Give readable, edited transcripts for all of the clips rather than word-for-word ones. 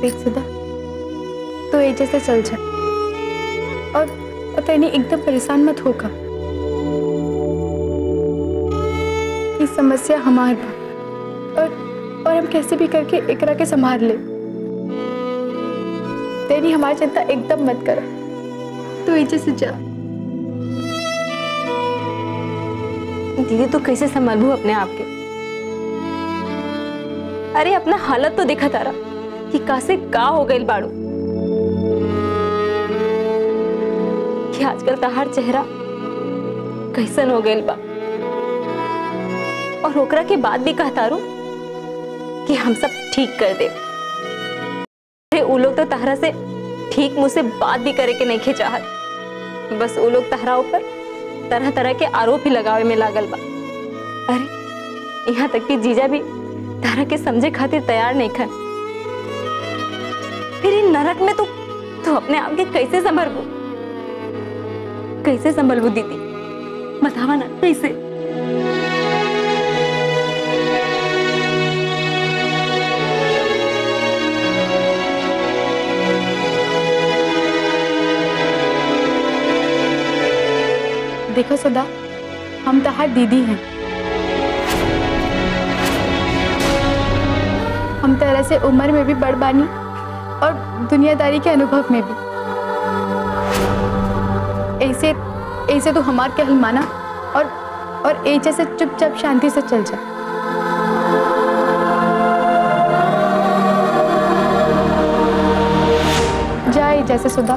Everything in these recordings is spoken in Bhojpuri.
देख सुधा, तो एजे से चल जा और तेनी एकदम परेशान मत होगा। ये समस्या हमार बा और हम कैसे भी करके एकरा के संभाल ले। तेनी हमारी चिंता एकदम मत कर, तू एजे से जा। दीदी तो कैसे संभालू अपने आप के? अरे अपना हालत तो देखा तारा कि कासे का हो गई बाड़ू, कि आजकल तहार चेहरा कैसन हो गई बा। और ओकरा के बाद भी कहतारू कि हम सब ठीक कर दे। वो लोग तो तहरा से ठीक मुझसे बात भी करे के नहीं खे चाहत, बस वो लोग तहरा ऊपर तरह तरह के आरोप ही लगावे में लागल बा। अरे यहाँ तक कि जीजा भी तारा के समझे खातिर तैयार नहीं खन। फिर इन नरक में तो अपने आप के कैसे संभलबू? कैसे संभलबू दीदी, बतावा ना कैसे? देखो सुधा, हम तहार दीदी हैं। हम तरह से उम्र में भी बड़ बानी और दुनियादारी के अनुभव में भी। ऐसे तो हमार कहल माना और ऐसे से चुपचाप शांति से चल जा। जाए जैसे सुधा।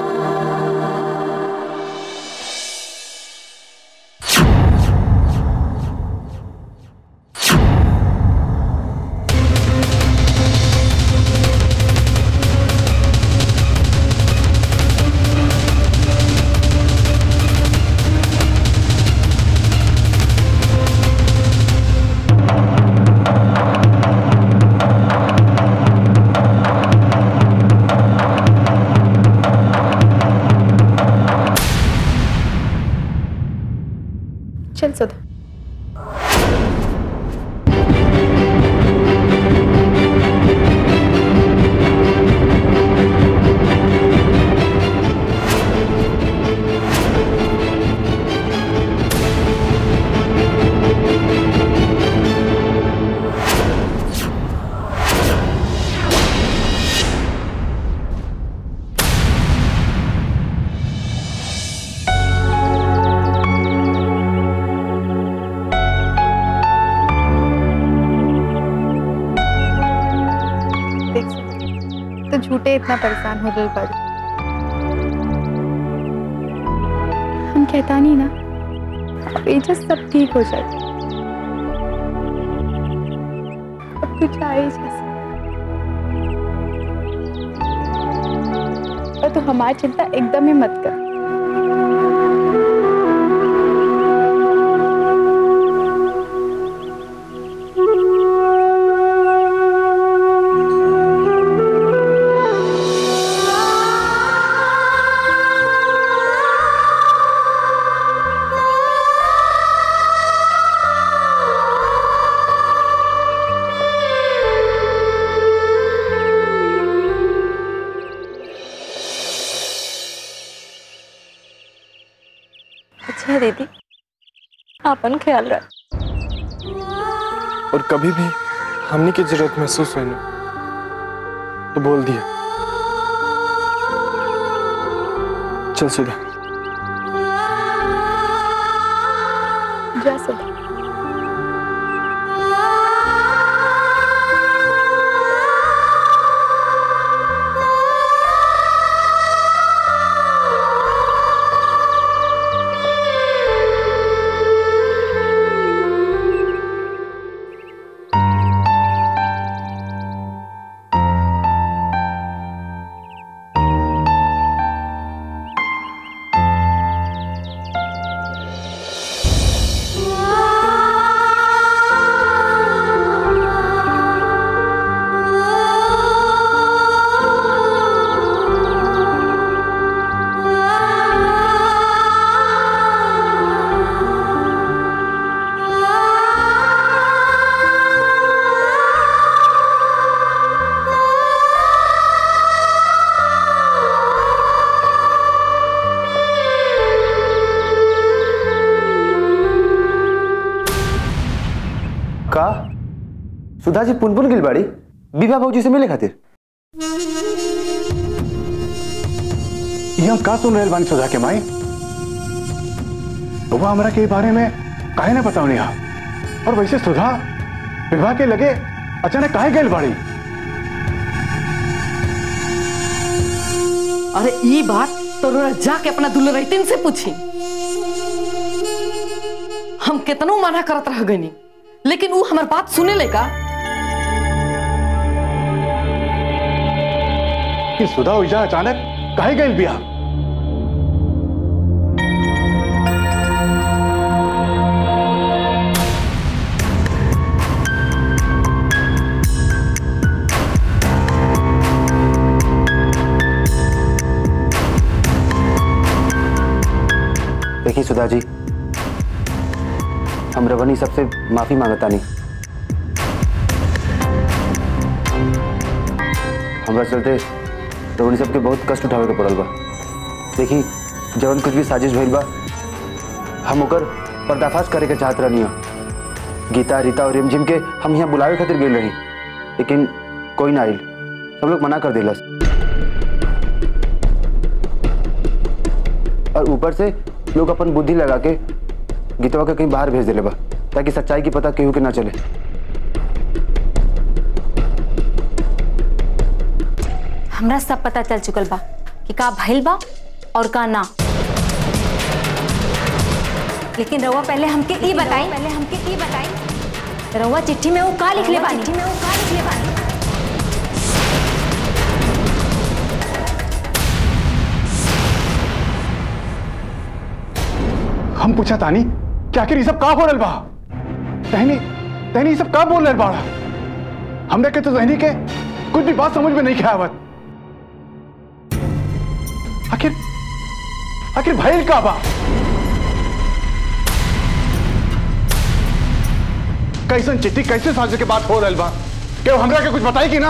चल सुधा। तो झूठे इतना परेशान हो गए पर हम कहता नहीं ना, अब एजा सब ठीक हो जाए। अब कुछ आए जैसे, और तू हमारी चिंता एकदम ही मत कर। अच्छा दीदी, आपन ख्याल रख। और कभी भी हमने की जरूरत महसूस हुई ना तो बोल दिया। चल सुधा। जा सुधा। सुधा जी पुनपुन गिल बाड़ी विभा भौजी से मिले खातिर। ये हम का सुन रहे बानी सुधा के माई? वो हमरा के बारे में काहे ना बताओ हा? और वैसे सुधा विवाह के लगे अचानक काहे गइल बाड़ी? अरे ये बात तो जाके अपना दुल्हन से पूछी। हम कितनों मना करत रह गई लेकिन वो हमार बात सुने ले का कि सुधा उजा अचानक काहे गइल बिया? देखिए सुधा जी, हम रवनी सबसे माफी मांगता नहीं। हमरा चलते रवनी सबके बहुत कष्ट उठावे के पड़ल बा। देखी जवन कुछ भी साजिश भइल बा हम ओकर पर्दाफाश करे के चाहत रहनी। गीता, रीता और रिमझिम के हम यहाँ बुलावे खातिर गेल रही लेकिन कोई ना आइल, सब लोग मना कर दिलस। और ऊपर से लोग अपन बुद्धि लगा के गीतवा के कहीं बाहर भेज दिले बा ताकि सच्चाई की पता केहू के ना चले। हमरा सब पता चल चुकल बा कि का भइल बा और का ना। लेकिन रउआ पहले हमके ई बताई रउआ चिट्ठी में वो का लिखले बानी? हम पूछा तानी कि आखिर ये सब का हो रहल बा? तहनी ये सब का बोल रहल बाड़ा? हमने के तो जहनी के कुछ भी बात समझ में नहीं आवत। आखिर भइल का बा? कैसन चिट्ठी, कैसे साजिश के बात हो रहल बा? क्यों हमरा के कुछ बताई कि ना?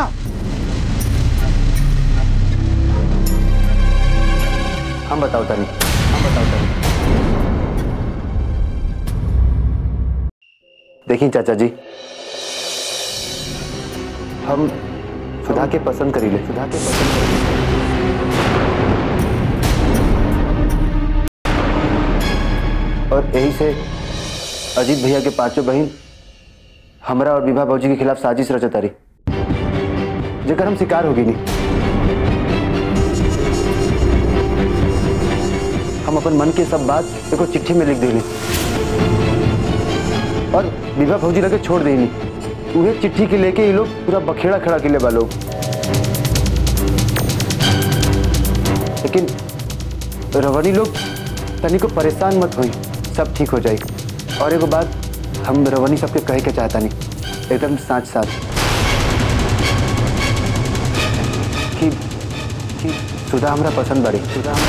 हम बताओ तानी। देखिए चाचा जी, हम सुधा के पसंद करीले। और यही से अजीत भैया के पांचों बहन हमरा और विभा भौजी के खिलाफ साजिश रचता रही, जेकर हम शिकार होगी नहीं। हम अपन मन के सब बात देखो चिट्ठी में लिख देली और विभा भौजी लगे छोड़ देनी। उन्हें चिट्ठी के लेके ये लोग पूरा बखेड़ा खड़ा किले बा लोग। लेकिन रवनी लोग तनी को परेशान मत होई, सब ठीक हो जाएगी। और एगो बात हम रवनी सबके कहे के चाहता नहीं, एकदम साथ कि सुधा हमरा पसंद बाड़ी।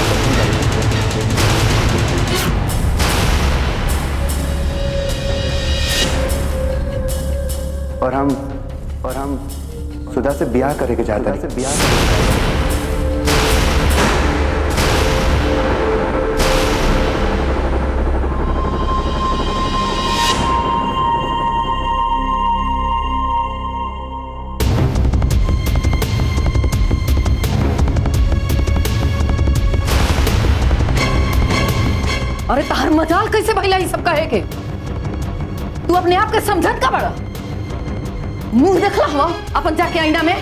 और हम सुधा से ब्याह करे के चाहते हैं। अरे तार मजाल कैसे भइला ये सब कहे के? तू अपने आप के समझत का बड़ा? मुंह देखला हवा अपन जाके आईना में?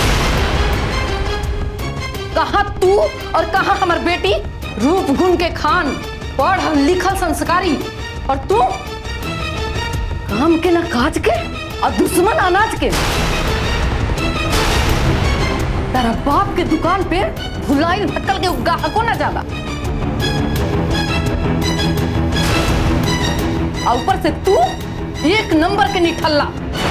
कहा तू और कहा हमार बेटी रूप गुण के खान, पढ़ल लिखल संस्कारी, और तू काम के ना काज के और दुश्मन अनाज के। तारा बाप के दुकान पे भुलाइल भटकल के ग्राहकों ना जाला, और ऊपर से तू एक नंबर के निठल्ला।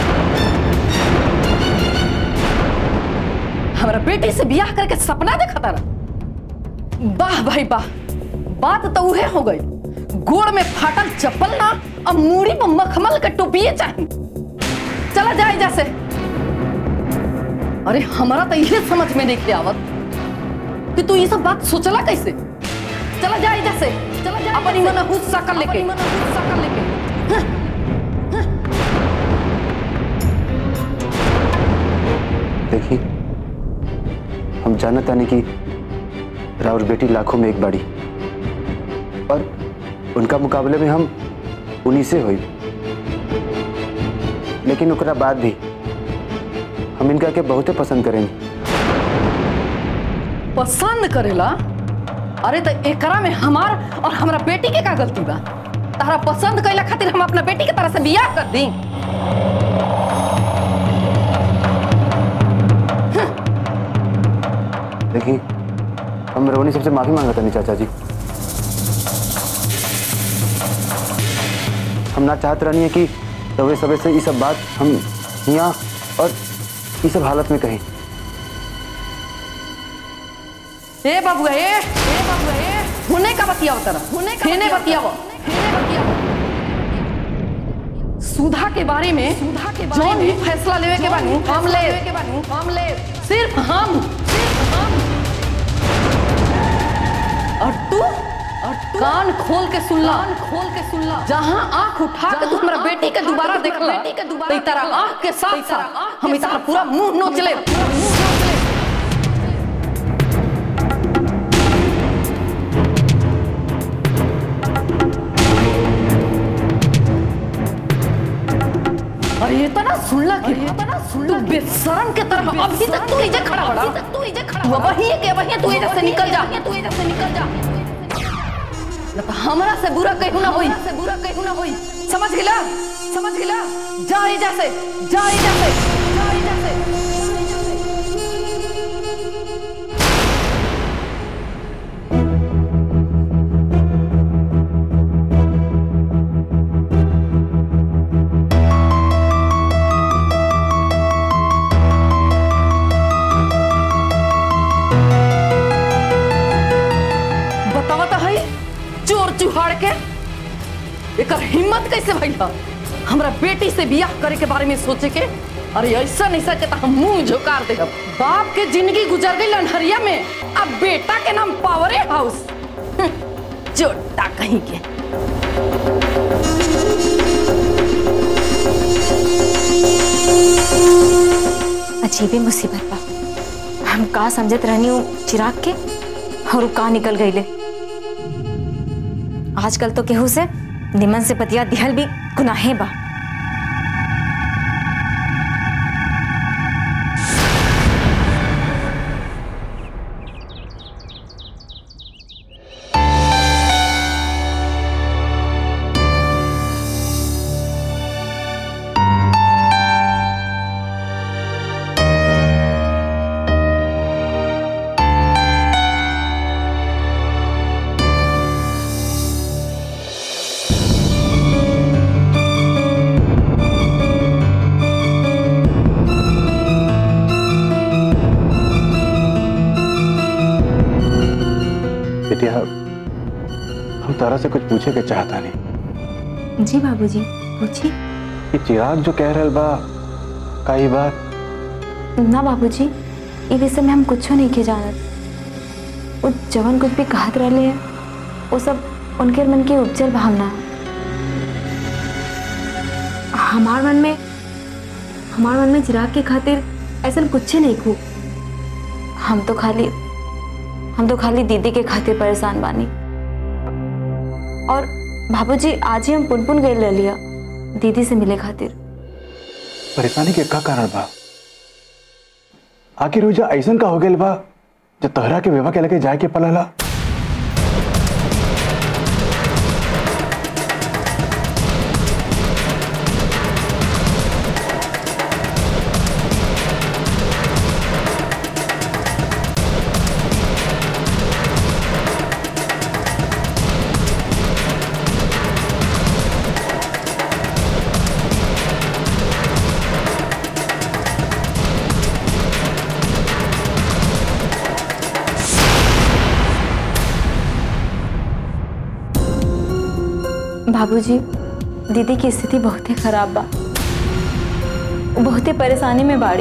हमारा बेटी से ब्याह करके सपना देखा तारा? वाह भाई वाह, बात तो उहे हो गई। गोड़ में फाटल चप्पल ना और मूड़ी पर मखमल के टोपिए चाहिए। चला जाए जैसे। अरे हमारा तो ये समझ में नहीं आवत कि तू ये सब बात सोचला कैसे? चला जाए जैसे, चला जाए अपनी मनहूस शकल लेके। देखी, हम जानत तानी कि राउर बेटी लाखों में एक बाड़ी और उनका मुकाबले में हम उन्हीं से हुई, लेकिन उकरा बाद भी हम इनका के बहुते पसंद करेंगे। पसंद करेला? अरे तो एकरा में हमार और हमरा बेटी के का गलती बा? तारा पसंद कैला खातिर हम अपना बेटी के तरह से बियाह कर दी? देखिए, हम रोनी सबसे माफी मांगता नहीं चाचा जी। हम ना चाहत रहनी है कि तवे सबे से ये सब बात हम यहाँ और ये सब हालत में कहें। ए बाबू ए हुने का बतियाओ तरह, हुने बतियाओ। सुधा के बारे में जौन भी फैसला लेवे के बानी हम ले, सिर्फ हम। और तू कान खोल के सुनला, जहां आंख उठा के तू हमरा बेटी के दोबारा देखला, तो तारा आंख के साथ साथ हम तारा पूरा मुंह नोच ले। अरे इतना सुनला कि तू बेशरम के तरह अभी तक तू इजे खड़ा बड़ा, तू इधर से निकल जा। न तो हमरा से बुरा कहू ना होई, समझ गेला? जा एजा से। चुहाड़ के एकर हिम्मत कैसे भइला हमरा बेटी से बियाह करे के बारे में सोचे के? अरे ऐसा नहीं सके तो हम मुंह झुकार दे। बाप के जिंदगी गुजर गई लनहरिया में, अब बेटा के नाम पावरे हाउस। चोटा कहीं के। अजीबे मुसीबत बा। हम का समझत रहनी हूँ चिराग के और का निकल गई ले। आजकल तो केहू से निमन से पतिया दिहल भी गुनाहे बा। हम तारा से कुछ पूछे के चाहता नहीं। जी बाबूजी, पूछिए। कि चिराग जो कह रहा बा का ही बात? ना बाबूजी, ये विषय में हम कुछ नहीं के जानत। वो जवन कुछ भी कहत रहे हैं वो सब उनके मन की उपजल भावना। हमार मन में चिराग के खातिर ऐसा कुछ नहीं खू। हम तो खाली दीदी के खातिर परेशान बानी। और बाबूजी, आज ही हम पुनपुन गए ले लिया दीदी से मिले खातिर। परेशानी के का कारण बा? आखिर रोजा ऐसन का हो गया बा जो तोहरा के विवाह के लगे जाए के पलाला? बाबूजी, दीदी की स्थिति बहुत ही खराब बा, बहुत ही परेशानी में बाड़ी।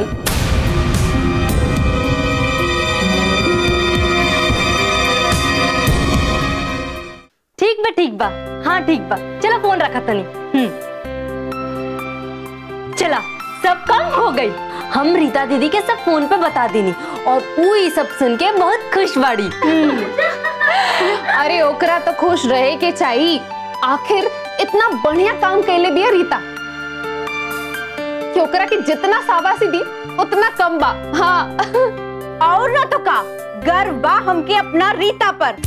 ठीक बा, हाँ ठीक बा। चला फोन रखा तनी। चला, सब काम हो गई। हम रीता दीदी के सब फोन पे बता देनी और वो ये सब सुन के बहुत खुश बाड़ी। अरे ओकरा तो खुश रहे के चाहिए, आखिर इतना बढ़िया काम कैले बिया रीता कि ओकरा की जितना शाबाशी दी उतना कम बा। हाँ और ना तो का गर्व बा हमके अपना रीता पर।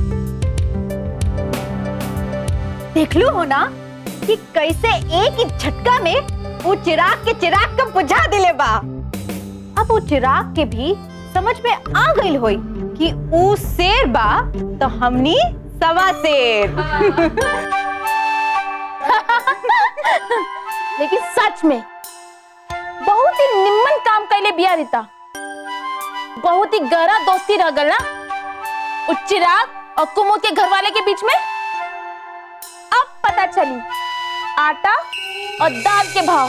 देख लो हो ना कि कैसे एक ही झटका में वो चिराग को बुझा दिले बा। अब वो चिराग के भी समझ में आ गई होई कि वो शेर बा तो हमनी सवा शेर। लेकिन सच में बहुत ही निम्न काम कैले बिया रीता, बहुत ही गहरा दोस्ती रह गल ना उस चिराग और कुमुद के घर वाले के बीच में। अब पता चली आटा और दाल के भाव।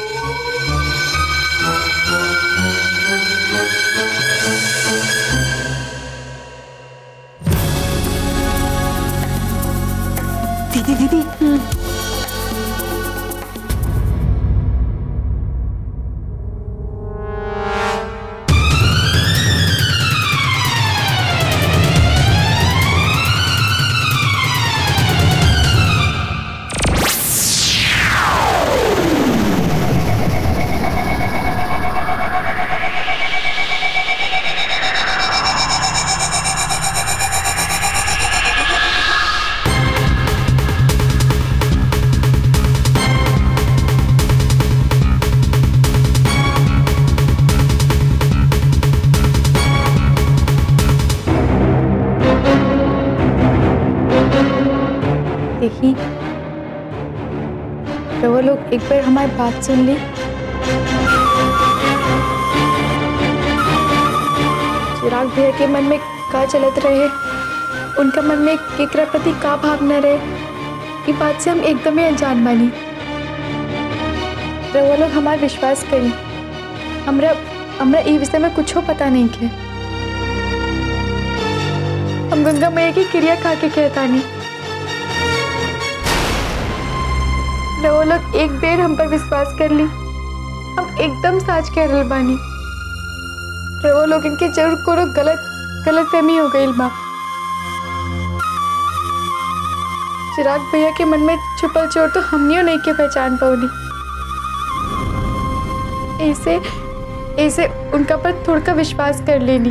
दीदी दीदी देखी तो वो लोग एक बार हमारी बात सुन ली। चिराग भैया के मन में का चलत रहे, उनका मन में केकरा प्रति का भावना रहे, ये बात से हम एकदम ही अनजान बानी। तो वो लोग हमारा विश्वास करी, हमरा ये विषय में कुछ पता नहीं के। हम गंगा मैया की क्रिया खा के कहतानी, वो लोग एक बेर हम पर विश्वास कर ली, हम एकदम साच कह रहे बानी। वो लोग इनके जरूर कोनो गलत फहमी हो गई बा। चिराग भैया के मन में छुपल चोर तो हमनियों नहीं के पहचान पाऊनी। ऐसे उनका पर थोड़ा विश्वास कर लेनी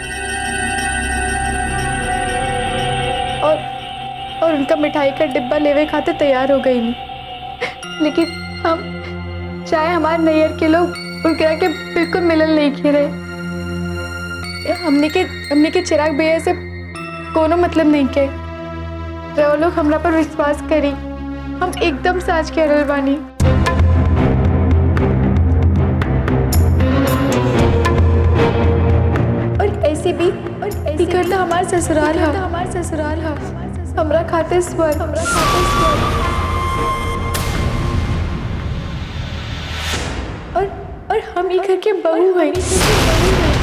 और उनका मिठाई का डिब्बा लेवे खाते तैयार हो गई नहीं। लेकिन हम चाहे हमारे नैयर के लोग उनके के बिल्कुल मिलन नहीं खे रहे। हमने के चिराग भैया से कोनो मतलब नहीं के। वो लोग हमरा पर विश्वास करी, हम एकदम साच कह रहे बानी। और ऐसे भी करना हमारे ससुराल है, हमरा खाते स्वर्ग। और हम ही घर के बहू हैं।